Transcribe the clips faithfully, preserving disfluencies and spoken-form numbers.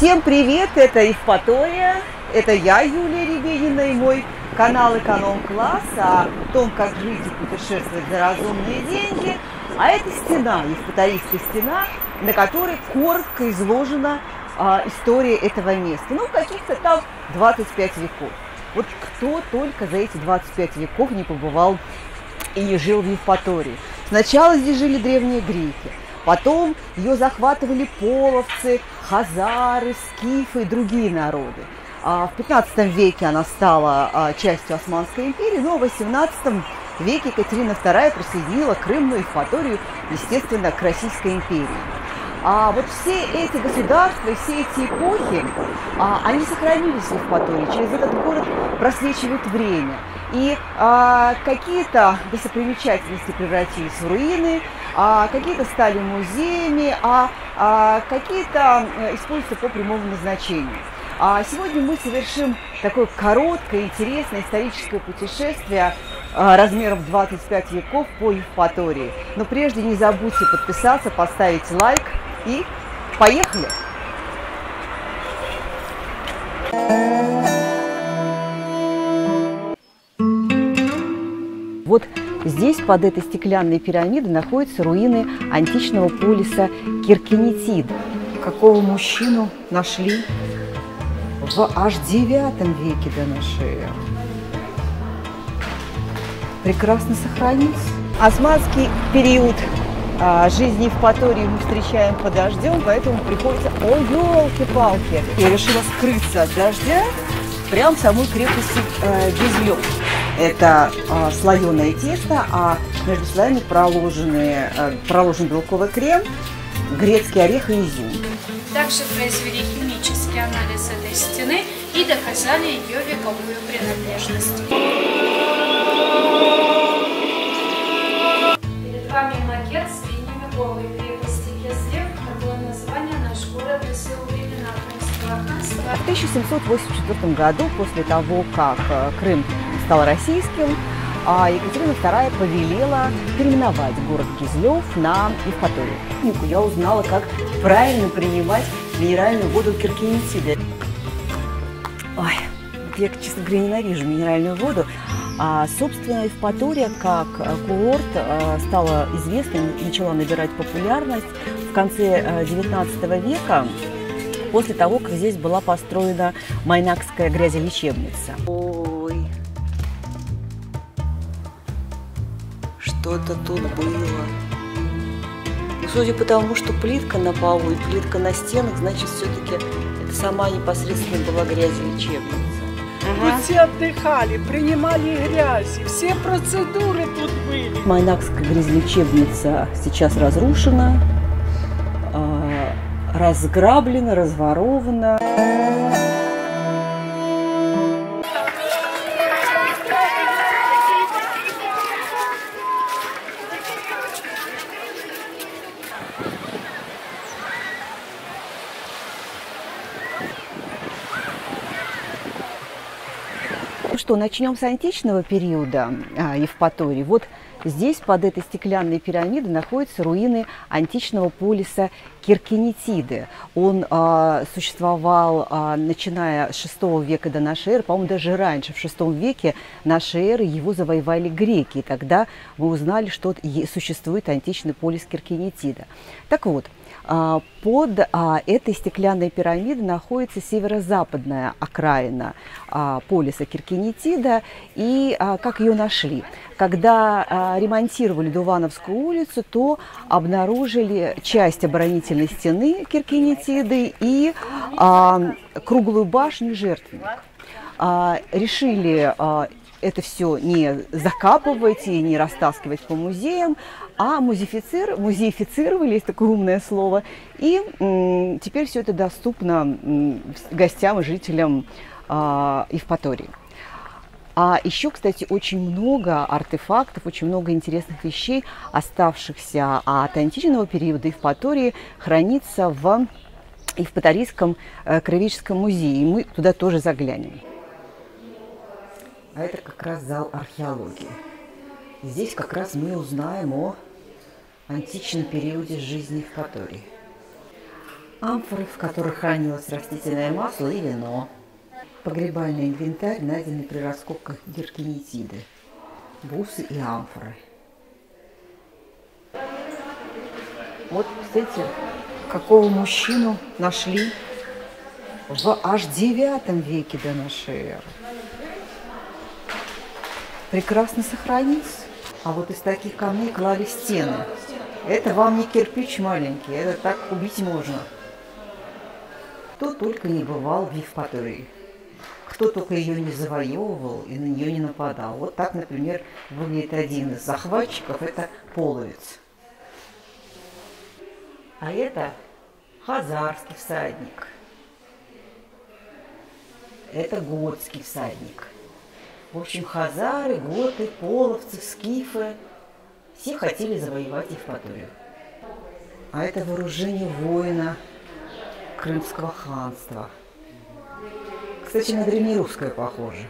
Всем привет, это Евпатория, это я, Юлия Рябинина, и мой канал Эконом-класс о том, как жить и путешествовать за разумные деньги. А это стена, Евпаторийская стена, на которой коротко изложена а, история этого места. Ну, каких-то там двадцать пять веков. Вот кто только за эти двадцать пять веков не побывал и не жил в Евпатории. Сначала здесь жили древние греки, потом ее захватывали половцы, хазары, скифы и другие народы. В пятнадцатом веке она стала частью Османской империи, но в восемнадцатом веке Екатерина вторая присоединила Крым, ну и Евпаторию, естественно, к Российской империи. А вот все эти государства и все эти эпохи, а, они сохранились в Евпатории. Через этот город просвечивает время. И а, какие-то достопримечательности превратились в руины, а какие-то стали музеями, а, а какие-то используются по прямому назначению. А сегодня мы совершим такое короткое, интересное историческое путешествие а, размером в двадцать пять веков по Евпатории. Но прежде не забудьте подписаться, поставить лайк и поехали! Вот здесь, под этой стеклянной пирамидой, находятся руины античного полиса Киркинетид. Какого мужчину нашли в аж девятом веке до нашей эры. Прекрасно сохранился. Османский период а, жизни Евпатории мы встречаем под дождем, поэтому приходится... Ой, елки-палки! Я решила скрыться от дождя прямо в самой крепости э, Гизлёв. Это э, слоеное тесто, а между слоями проложены, э, проложен белковый крем, грецкий орех и изюм. Также произвели химический анализ этой стены и доказали ее вековую принадлежность. Перед вами макет средневековой крепости Гизлёв, какое название наш город носил в времена Крымского ханства. В тысяча семьсот восемьдесят четвёртом году, после того, как Крым стал российским, Екатерина вторая повелела переименовать город Гизлёв на Евпаторию. Я узнала, как правильно принимать минеральную воду Киркинетида. Ой, я, честно говоря, ненавижу минеральную воду. А, собственно, Евпатория как курорт стала известной, начала набирать популярность в конце девятнадцатого века, после того, как здесь была построена Майнакская грязелечебница. Ой, что-то тут было. Но судя по тому, что плитка на полу и плитка на стенах, значит, все-таки это сама непосредственно была грязелечебница. Ага. Тут все отдыхали, принимали грязи, все процедуры тут были. Майнакская грязелечебница сейчас разрушена, разграблена, разворована. Ну что, начнем с античного периода а, Евпатории. Вот здесь, под этой стеклянной пирамидой, находятся руины античного полиса Киркинетиды. Он а, существовал, а, начиная с шестого века до нашей эры, по-моему, даже раньше, в шестом веке нашей эры его завоевали греки. И тогда мы узнали, что существует античный полис Киркинетида. Так вот, под этой стеклянной пирамидой находится северо-западная окраина полиса Киркинетида. И как ее нашли? Когда ремонтировали Дувановскую улицу, то обнаружили часть оборонительной стены Киркинетиды и круглую башню жертвенник. Решили это все не закапывать и не растаскивать по музеям, а музеифицир, музеифицировали, есть такое умное слово, и м, теперь все это доступно м, гостям и жителям а, Евпатории. А еще, кстати, очень много артефактов, очень много интересных вещей, оставшихся от античного периода Евпатории, хранится в Евпаторийском э, краеведческом музее, и мы туда тоже заглянем. А это как раз зал археологии. Здесь как раз мы узнаем о античном периоде жизни Евпатории. амфоры, в которых хранилось растительное масло и вино. Погребальный инвентарь, найденный при раскопках Диркинетиды. Бусы и амфоры. Вот, кстати, какого мужчину нашли в аж девятом веке до нашей эры. Прекрасно сохранился. А вот из таких камней клали стены. Это вам не кирпич маленький, это так убить можно. Кто только не бывал в Евпатории. Кто только ее не завоевывал и на нее не нападал. Вот так, например, выглядит один из захватчиков, это половец. А это хазарский всадник. Это готский всадник. В общем, хазары, готы, половцы, скифы все хотели завоевать Евпаторию. А это вооружение воина Крымского ханства. Кстати, на древнерусское похоже.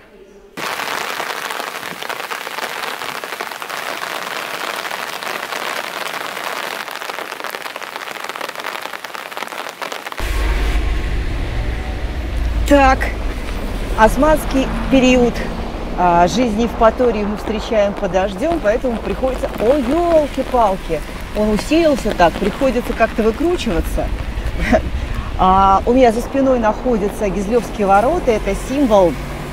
Так, османский период а, жизни Евпатории мы встречаем под дождем, поэтому приходится... О, елки-палки! Он усилился так, приходится как-то выкручиваться. А, у меня за спиной находятся Гизлевские ворота. Это символ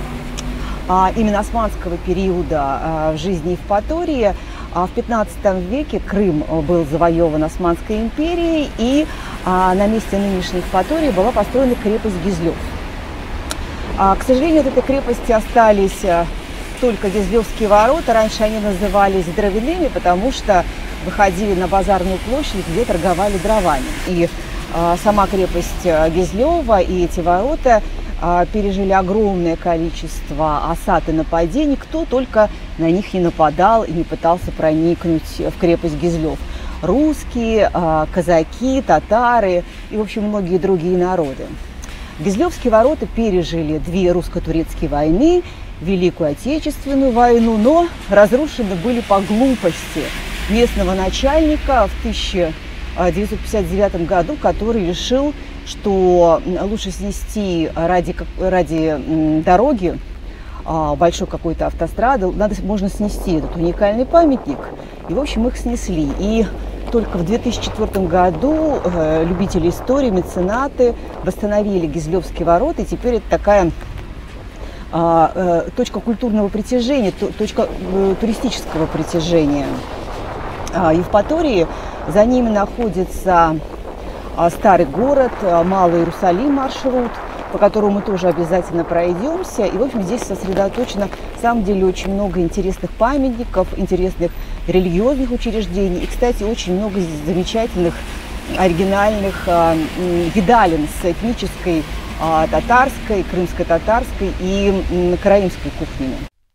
а, именно османского периода а, в жизни Евпатории. А в пятнадцатом веке Крым был завоеван Османской империей, и а, на месте нынешней Евпатории была построена крепость Гизлев. А, к сожалению, от этой крепости остались только Гизлевские ворота. Раньше они назывались дровяными, потому что выходили на базарную площадь, где торговали дровами. И а, сама крепость Гизлева и эти ворота а, пережили огромное количество осад и нападений. Кто только на них не нападал и не пытался проникнуть в крепость Гизлев. Русские, а, казаки, татары и, в общем, многие другие народы. Гизлевские ворота пережили две русско-турецкие войны, Великую Отечественную войну, но разрушены были по глупости местного начальника в тысяча девятьсот пятьдесят девятом году, который решил, что лучше снести ради, ради дороги, большой какой-то автострады, надо, можно снести этот уникальный памятник. И, в общем, их снесли. И только в две тысячи четвёртом году э, любители истории, меценаты восстановили Гизлевские ворота. И теперь это такая э, э, точка культурного притяжения, то, точка э, туристического притяжения э, Евпатории. За ними находится э, старый город, э, Малый Иерусалим маршрут, по которому мы тоже обязательно пройдемся. И, в общем, здесь сосредоточено, на самом деле, очень много интересных памятников, интересных религиозных учреждений. И, кстати, очень много замечательных, оригинальных э, едалин с этнической, э, татарской, крымско-татарской и э, караимской кухнями.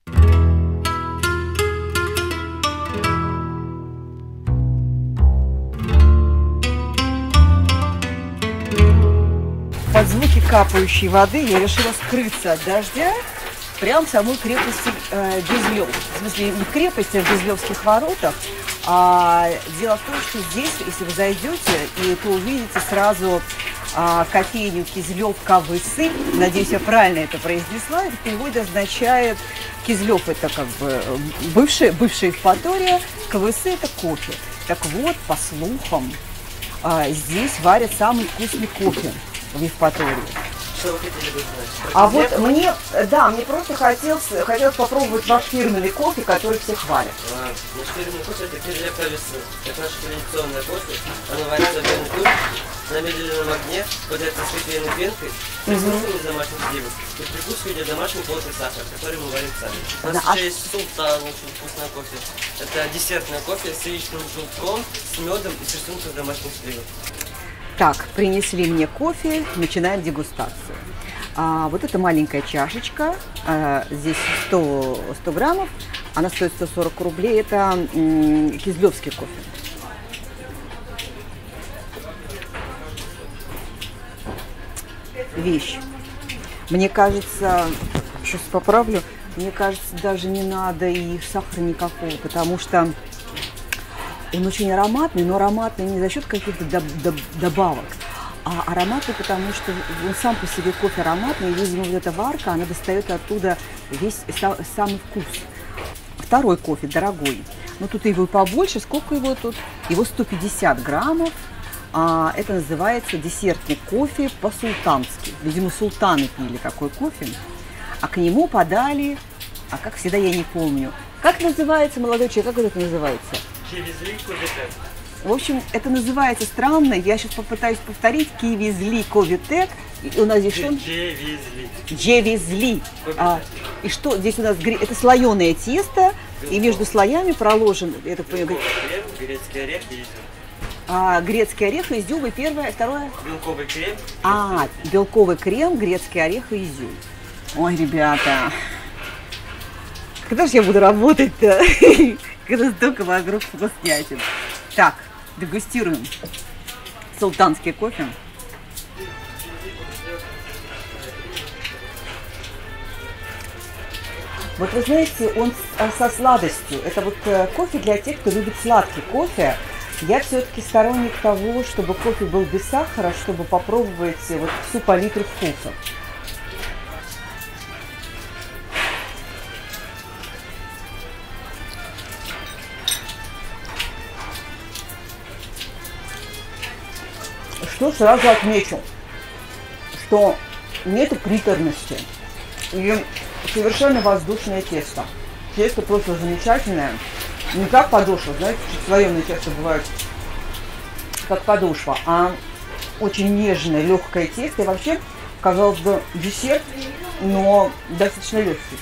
Под звуки капающей воды я решила скрыться от дождя прямо в самой крепости э, Гизлев. В смысле, не в крепости, а в Гизлевских воротах. А, дело в том, что здесь, если вы зайдете, и то увидите сразу а, кофейню Кизлев Кавысы. Надеюсь, я правильно это произнесла. Это в переводе означает Кизлев — это как бы бывшая, бывшая Евпатория, Кавысы — это кофе. Так вот, по слухам, а, здесь варят самый вкусный кофе в Евпатории. Что вы хотели бы знать? А вот мне, да, мне просто хотелось, хотелось попробовать ваш фирменный кофе, который все хвалят. А, наш фирменный кофе — это Кизлев Кавысы. Это наше традиционное кофе. Оно варится в белом турке на медленном огне, подается с кофейной пенкой, присутствует из домашних сливок. И в прикуску идет домашний плотный сахар, который мы варим сами. У нас Да, еще а... есть султан, очень вкусное кофе. Это десертное кофе с яичным желтком, с медом и с рисунком домашних сливок. Так, принесли мне кофе, начинаем дегустацию. А, вот эта маленькая чашечка, а, здесь сто, сто граммов, она стоит сто сорок рублей, это м, кизлевский кофе. Вещь. Мне кажется, сейчас поправлю, мне кажется, даже не надо и сахара никакого, потому что он очень ароматный, но ароматный не за счет каких-то доб доб добавок, А ароматный, потому что он сам по себе кофе ароматный, и, видимо, вот эта варка, она достает оттуда весь са- самый вкус. Второй кофе дорогой. Ну, тут его и побольше. Сколько его тут? Его сто пятьдесят граммов. А, это называется десертный кофе по-султански. Видимо, султаны пили такой кофе. А к нему подали, а как всегда я не помню. Как называется, молодой человек, как это называется? Кивизли ковитек. В общем, это называется странно. Я сейчас попытаюсь повторить. Кивизли ковитек. И у нас здесь что? Джевизли. Джевизли. А, и что здесь у нас? Это слоеное тесто. И между слоями проложен, я так понимаю, Крем, грецкий орех и изюм. а, грецкий орех, изюм и первое, второе? Белковый крем. А, белковый крем, грецкий орех и изюм. Ой, ребята, когда же я буду работать-то? Когда столько вокруг вкуснятин. Так, дегустируем султанский кофе. Вот вы знаете, он со сладостью. Это вот кофе для тех, кто любит сладкий кофе. Я все-таки сторонник того, чтобы кофе был без сахара, чтобы попробовать вот всю палитру вкусов. Что сразу отмечу, что нету приторности и совершенно воздушное тесто. Тесто просто замечательное. Не как подошва, знаете, слоеное тесто бывает как подошва, а очень нежное, легкое тесто. И вообще, казалось бы, десерт, но достаточно легкий.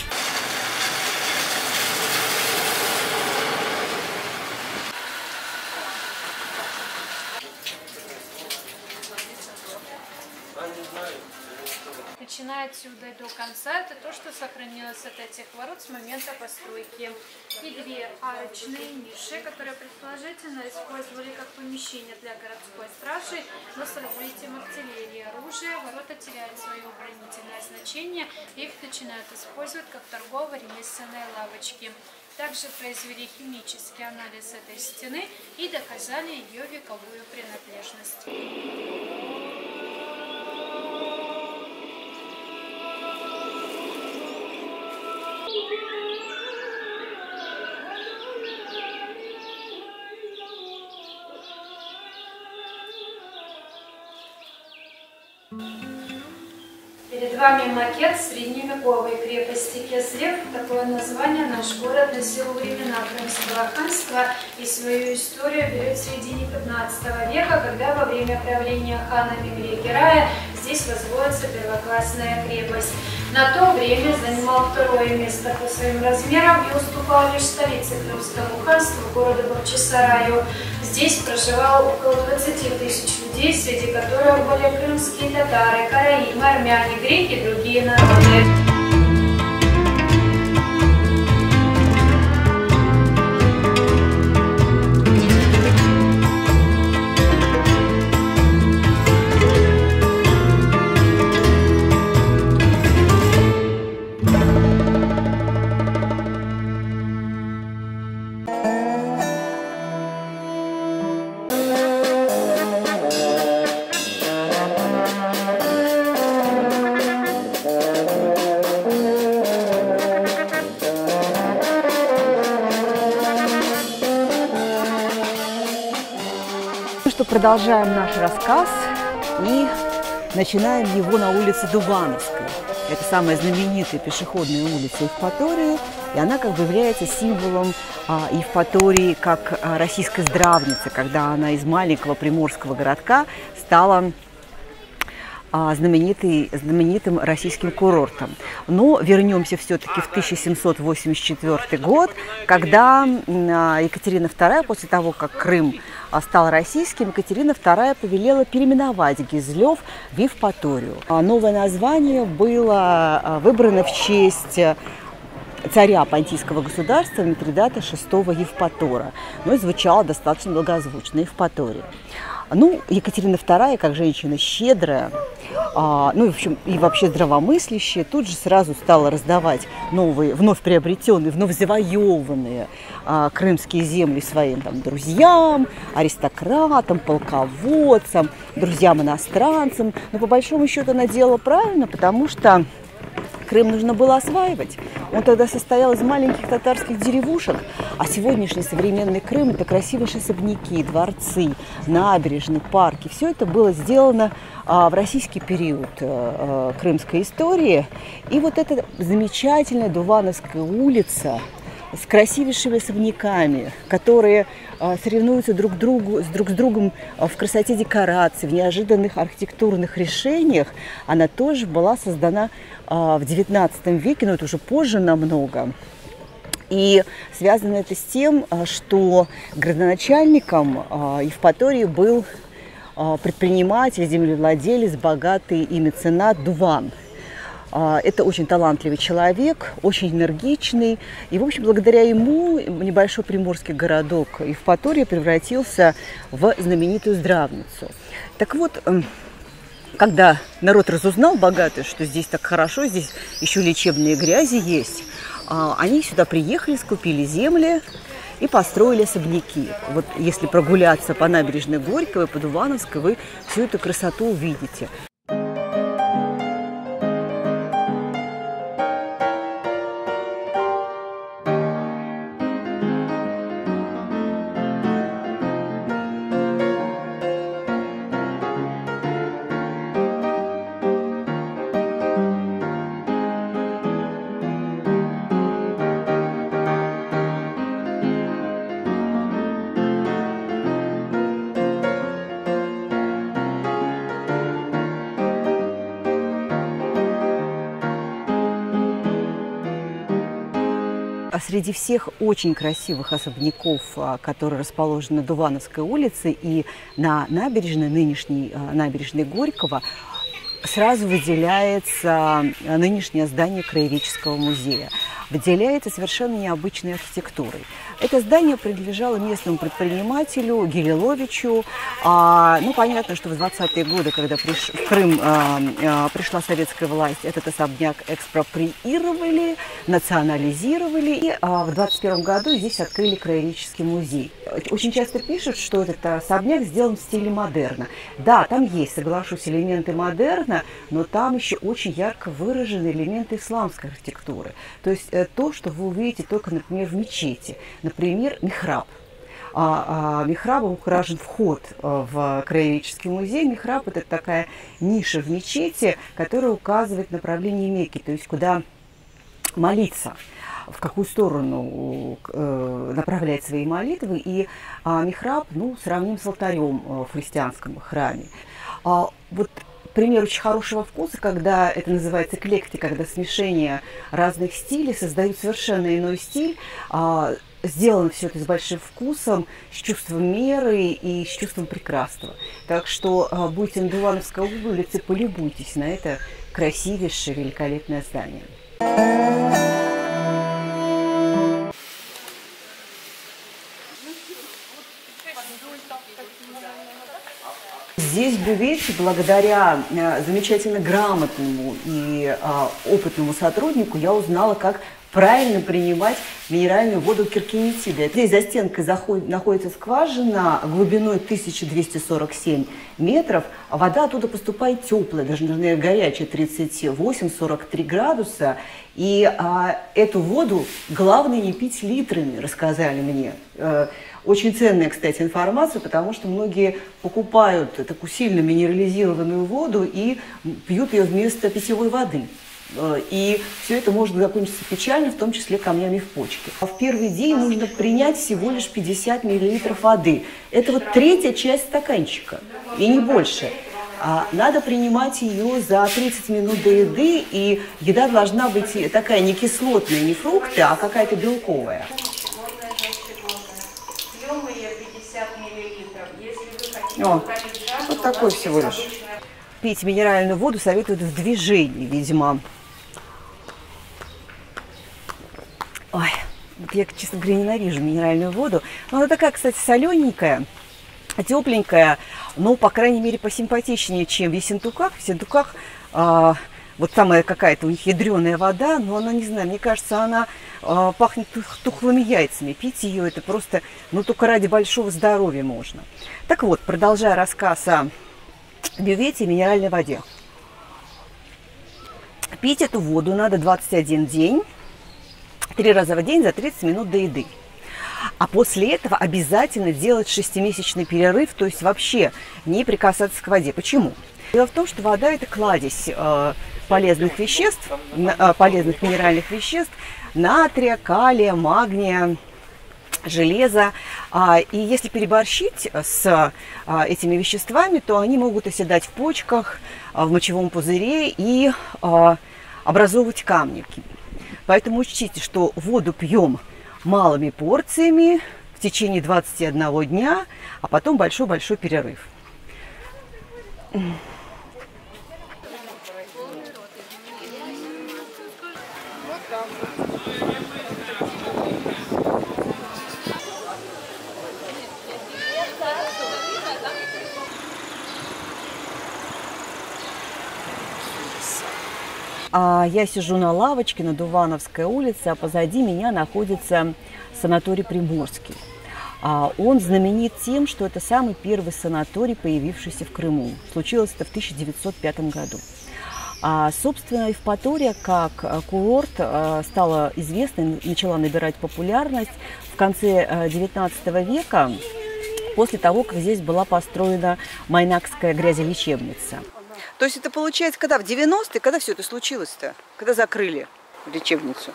Начиная отсюда до конца, это то, что сохранилось от этих ворот с момента постройки. И две арочные ниши, которые предположительно использовали как помещение для городской стражи, но с развитием артиллерии и оружия ворота теряют свое оборонительное значение, и их начинают использовать как торгово-ремесленные лавочки. Также произвели химический анализ этой стены и доказали ее вековую принадлежность. Перед вами макет средневековой крепости Кезлев. Такое название наш город носил во времена Крымского ханства и свою историю берет в середине пятнадцатого века, когда во время правления хана Мегре-Герая здесь возводится первоклассная крепость. На то время занимал второе место по своим размерам и уступал лишь столице Крымского ханства, городу Бахчисараю. Здесь проживало около двадцати тысяч людей, среди которых были крымские татары, караимы, армяне, греки и другие народы. Продолжаем наш рассказ и начинаем его на улице Дувановской. Это самая знаменитая пешеходная улица Евпатории, и она как бы является символом а, Евпатории как а, российской здравницы, когда она из маленького приморского городка стала а, знаменитый, знаменитым российским курортом. Но вернемся все-таки в тысяча семьсот восемьдесят четвёртый год, когда а, Екатерина вторая, после того, как Крым стал российским, Екатерина вторая повелела переименовать Кизлев в Евпаторию. Новое название было выбрано в честь царя Понтийского государства Митридата шестого Евпатора, но и звучало достаточно благозвучно — Евпатория. Ну, Екатерина вторая, как женщина щедрая, а, ну, и, в общем, и вообще здравомыслящая, тут же сразу стала раздавать новые, вновь приобретенные, вновь завоеванные а, крымские земли своим там друзьям, аристократам, полководцам, друзьям-иностранцам. Но по большому счету она делала правильно, потому что Крым нужно было осваивать. Он тогда состоял из маленьких татарских деревушек, а сегодняшний современный Крым – это красивейшие особняки, дворцы, набережные, парки. Все это было сделано а, в российский период а, а, крымской истории. И вот эта замечательная Дувановская улица с красивейшими особняками, которые а, соревнуются друг, другу, с друг с другом а, в красоте декораций, в неожиданных архитектурных решениях, она тоже была создана а, в девятнадцатом веке, но это уже позже намного. И связано это с тем, а, что градоначальником а, Евпатории был а, предприниматель, землевладелец, богатый и меценат Дуван. Это очень талантливый человек, очень энергичный. И, в общем, благодаря ему небольшой приморский городок Евпатория превратился в знаменитую здравницу. Так вот, когда народ разузнал, богатый, что здесь так хорошо, здесь еще лечебные грязи есть, они сюда приехали, скупили земли и построили особняки. Вот если прогуляться по набережной Горького, по Дувановской, вы всю эту красоту увидите. А среди всех очень красивых особняков, которые расположены на Дувановской улице и на набережной, нынешней набережной Горького, сразу выделяется нынешнее здание Краеведческого музея. Выделяется совершенно необычной архитектурой. Это здание принадлежало местному предпринимателю Гилеловичу. А, ну, понятно, что в двадцатые годы, когда приш... в Крым а, а, пришла советская власть, этот особняк экспроприировали, национализировали. И а, в двадцать первом году здесь открыли Краеведческий музей. Очень часто пишут, что этот особняк сделан в стиле модерна. Да, там есть, соглашусь, элементы модерна, но там еще очень ярко выражены элементы исламской архитектуры. То есть то, что вы увидите только, например, в мечети. Например, михраб. А, а, михрабом украшен вход в Краеведческий музей. Михраб – это такая ниша в мечети, которая указывает направление Мекки, то есть куда молиться, в какую сторону э, направлять свои молитвы. И а, михраб, ну, сравним с алтарем в христианском храме. А, вот пример очень хорошего вкуса, когда это называется эклектика, когда смешение разных стилей создают совершенно иной стиль. А, сделано все это с большим вкусом, с чувством меры и с чувством прекрасного. Так что а, будете на Дувановской улице, полюбуйтесь на это красивейшее, великолепное здание. Здесь в бювете, благодаря э, замечательно грамотному и э, опытному сотруднику, я узнала, как правильно принимать минеральную воду киркинетида. Здесь за стенкой заходит, находится скважина глубиной тысяча двести сорок семь метров. А вода оттуда поступает теплая, даже, наверное, горячая, тридцать восемь — сорок три градуса. И а, эту воду главное не пить литрами, рассказали мне. Очень ценная, кстати, информация, потому что многие покупают такую сильно минерализированную воду и пьют ее вместо питьевой воды. И все это может закончиться печально, в том числе камнями в почке. А в первый день нужно принять всего лишь пятьдесят миллилитров воды. Это вот третья часть стаканчика, и не больше. А надо принимать ее за тридцать минут до еды, и еда должна быть такая не кислотная, не фрукты, а какая-то белковая. О, вот такой всего лишь. Пить минеральную воду советуют в движении, видимо. Ой, я, честно говоря, ненавижу минеральную воду. Но она такая, кстати, солененькая. тепленькая, но, по крайней мере, посимпатичнее, чем в Ессентуках. В Ессентуках а, вот самая какая-то у них ядреная вода, но она, не знаю, мне кажется, она а, пахнет тух, тухлыми яйцами. Пить ее это просто, ну, только ради большого здоровья можно. Так вот, продолжая рассказ о бювете и минеральной воде. Пить эту воду надо двадцать один день, три раза в день за тридцать минут до еды. А после этого обязательно делать шестимесячный перерыв, то есть вообще не прикасаться к воде. Почему? Дело в том, что вода – это кладезь э, полезных веществ, э, полезных минеральных веществ, натрия, калия, магния, железа. А, и если переборщить с а, этими веществами, то они могут оседать в почках, а, в мочевом пузыре и а, образовывать камни. Поэтому учтите, что воду пьем малыми порциями в течение двадцати одного дня, а потом большой-большой перерыв. А я сижу на лавочке на Дувановской улице, а позади меня находится санаторий Приморский. А он знаменит тем, что это самый первый санаторий, появившийся в Крыму. Случилось это в тысяча девятьсот пятом году. А, собственно, Евпатория как курорт стала известной, начала набирать популярность в конце девятнадцатого века, после того, как здесь была построена Майнакская грязелечебница. То есть это получается, когда в девяностые, когда все это случилось-то? Когда закрыли лечебницу?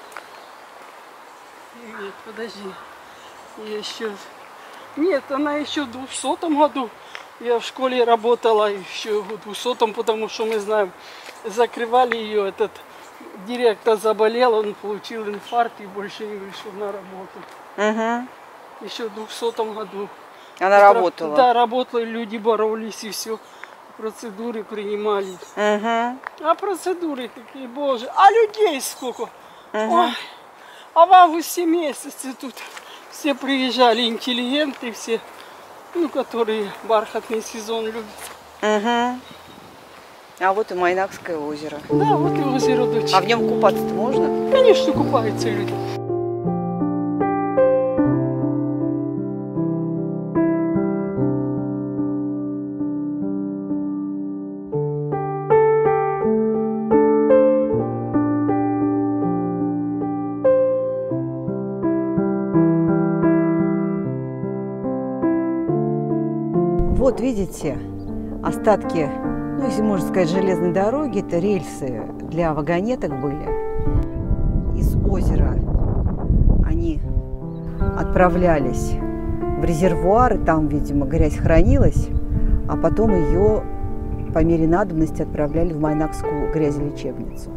Нет, подожди. Еще... Нет, она еще в двухсотом году. Я в школе работала еще в двухсотом, потому что мы знаем, закрывали ее. Этот директор заболел, он получил инфаркт и больше не вышел на работу. Угу. Еще в двухсотом году. Она Это, работала? Да, работала, люди боролись и все. Процедуры принимали. Угу. А процедуры такие, боже. А людей сколько? Угу. Ой. А в августе месяце тут все приезжали, интеллигенты все, ну, которые бархатный сезон любят. Угу. А вот и Майнакское озеро. Да, вот и озеро Дочь. А в нем купаться-то можно? Конечно, купаются люди. Вот видите, остатки, ну, если можно сказать, железной дороги, это рельсы для вагонеток были. Из озера они отправлялись в резервуары, там, видимо, грязь хранилась, а потом ее по мере надобности отправляли в Майнакскую грязелечебницу.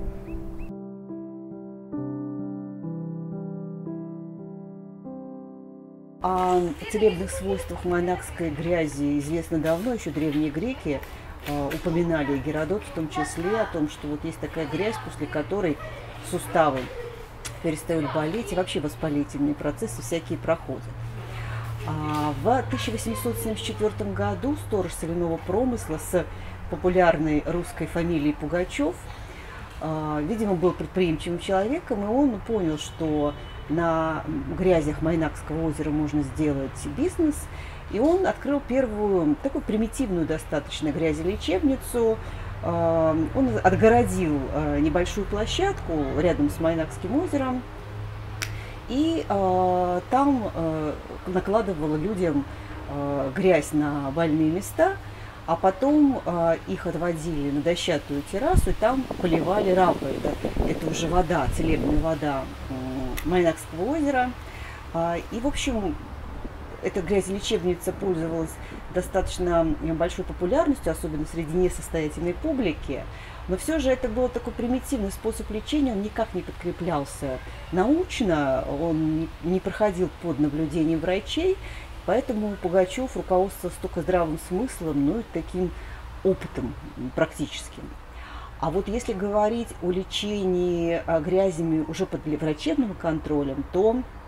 О целебных свойствах майнакской грязи известно давно, еще древние греки э, упоминали, и Геродот в том числе, о том, что вот есть такая грязь, после которой суставы перестают болеть, и вообще воспалительные процессы всякие проходят. А в тысяча восемьсот семьдесят четвёртом году сторож соляного промысла с популярной русской фамилией Пугачев, э, видимо, был предприимчивым человеком, и он понял, что на грязях Майнакского озера можно сделать бизнес. И он открыл первую, такую примитивную достаточно грязелечебницу. Он отгородил небольшую площадку рядом с Майнакским озером. И там накладывал людям грязь на больные места. А потом э, их отводили на дощатую террасу, и там поливали рампой. Это, это уже вода, целебная вода э, Майнакского озера. А, и, в общем, эта грязелечебница пользовалась достаточно большой популярностью, особенно среди несостоятельной публики. Но все же это был такой примитивный способ лечения, он никак не подкреплялся научно, он не проходил под наблюдением врачей. Поэтому Пугачев руководствовался только здравым смыслом, ну и таким опытом практическим. А вот если говорить о лечении грязями уже под врачебным контролем, то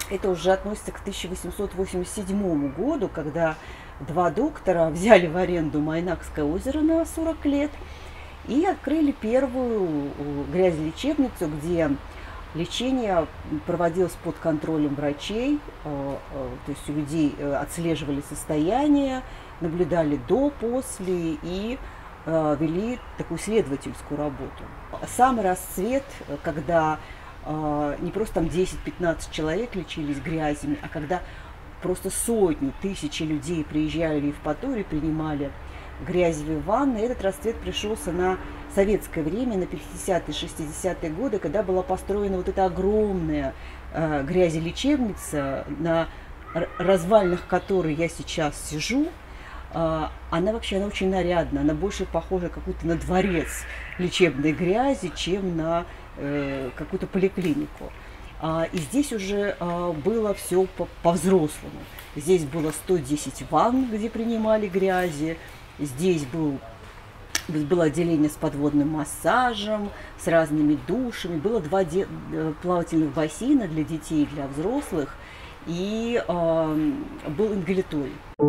это уже относится к тысяча восемьсот восемьдесят седьмому году, когда два доктора взяли в аренду Майнакское озеро на сорок лет и открыли первую грязелечебницу, где лечение проводилось под контролем врачей, то есть у людей отслеживали состояние, наблюдали до, после и вели такую исследовательскую работу. Самый расцвет, когда не просто там десять-пятнадцать человек лечились грязями, а когда просто сотни, тысячи людей приезжали в Евпаторию, принимали грязевые ванны. Этот расцвет пришелся на советское время, на пятидесятые-шестидесятые годы, когда была построена вот эта огромная э, грязелечебница, на развалинах которой я сейчас сижу. Э, она вообще она очень нарядна, она больше похожа какую-то на дворец лечебной грязи, чем на э, какую-то поликлинику. А, и здесь уже а, было все по-взрослому. Здесь было сто десять ванн, где принимали грязи. Здесь был, было отделение с подводным массажем, с разными душами. Было два де- плавательных бассейна для детей и для взрослых. И а, был ингаляторий.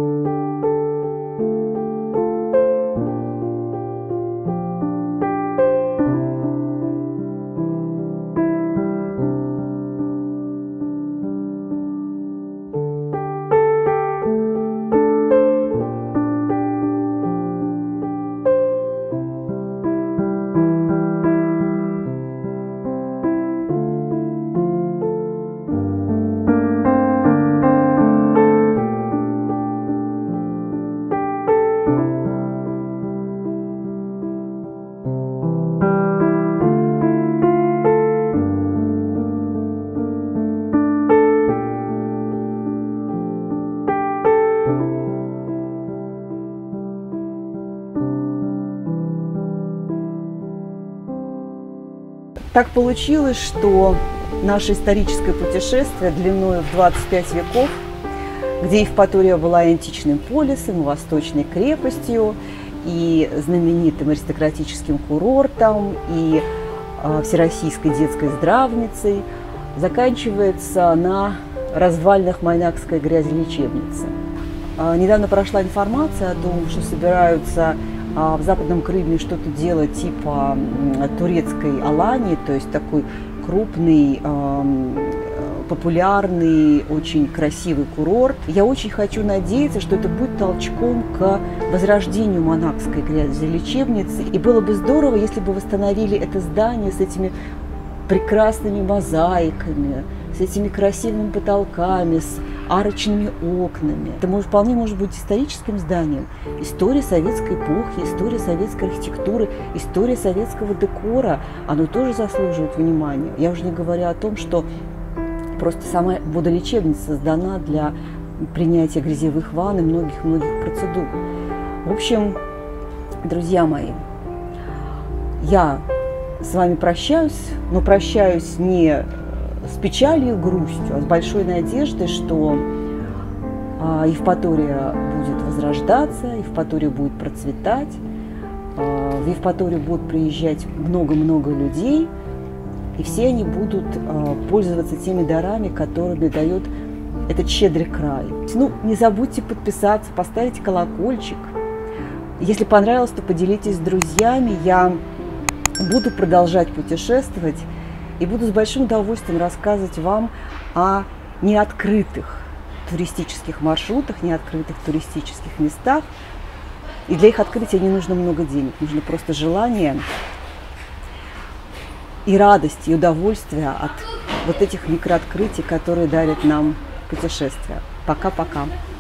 Так получилось, что наше историческое путешествие длиной в двадцать пять веков, где Евпатория была и античным полисом, и восточной крепостью, и знаменитым аристократическим курортом, и э, всероссийской детской здравницей, заканчивается на развалинах Майнакской грязелечебницы. Э, недавно прошла информация о том, что собираются в Западном Крыме что-то делать типа турецкой Алании, то есть такой крупный, популярный, очень красивый курорт. Я очень хочу надеяться, что это будет толчком к возрождению Майнакской грязелечебницы. И было бы здорово, если бы восстановили это здание с этими прекрасными мозаиками, с этими красивыми потолками, с арочными окнами. Это может, вполне может быть историческим зданием. История советской эпохи, история советской архитектуры, история советского декора, оно тоже заслуживает внимания. Я уже не говорю о том, что просто сама водолечебница создана для принятия грязевых ванн и многих-многих процедур. В общем, друзья мои, я с вами прощаюсь, но прощаюсь не с печалью и грустью, а с большой надеждой, что Евпатория будет возрождаться, Евпатория будет процветать, в Евпаторию будут приезжать много-много людей, и все они будут пользоваться теми дарами, которыми дает этот щедрый край. Ну, не забудьте подписаться, поставить колокольчик. Если понравилось, то поделитесь с друзьями. Я буду продолжать путешествовать и буду с большим удовольствием рассказывать вам о неоткрытых туристических маршрутах, неоткрытых туристических местах. И для их открытия не нужно много денег, нужно просто желание и радость, и удовольствие от вот этих микрооткрытий, которые дарят нам путешествия. Пока-пока.